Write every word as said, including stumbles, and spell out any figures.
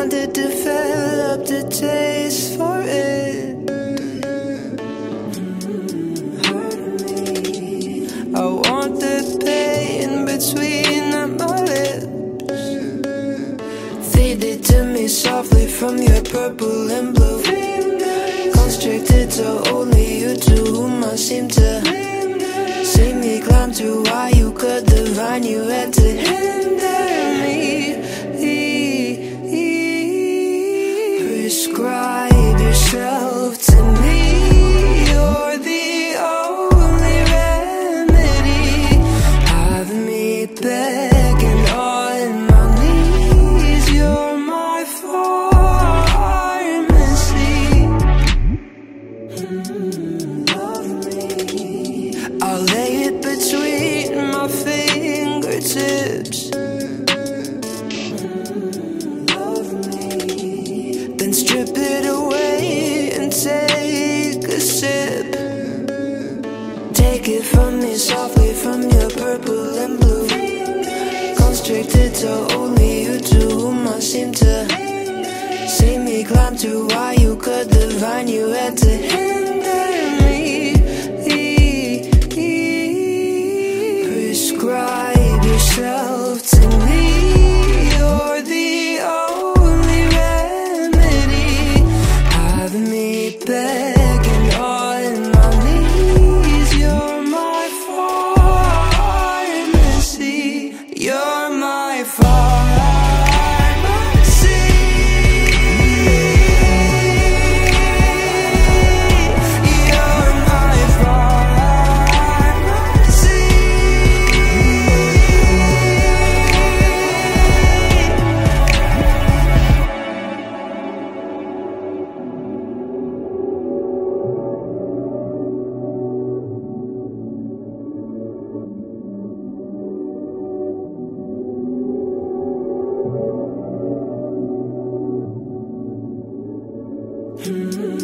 trying to develop the taste for it. I want the pain between my lips. Feed it to me softly from your purple and blue. Constricted to only you, to whom I seem to see me climb through. Why you could divine, you had to hinder me. Prescribe yourself to me. You're the only remedy. Have me begging on my knees. You're my pharmacy. Love me. I'll lay it between my fingertips. Love me. Then strip it away and take a sip. Take it from me softly from your purple and blue. Constricted to only you, to whom I seem to see me climb through. Why you could divine, you had to hinder me. Prescribe yourself to me. You're the only remedy. Have me begging on my knees. You're my pharmacy. You're my pharmacy. You're my pharmacy. Mm-hmm.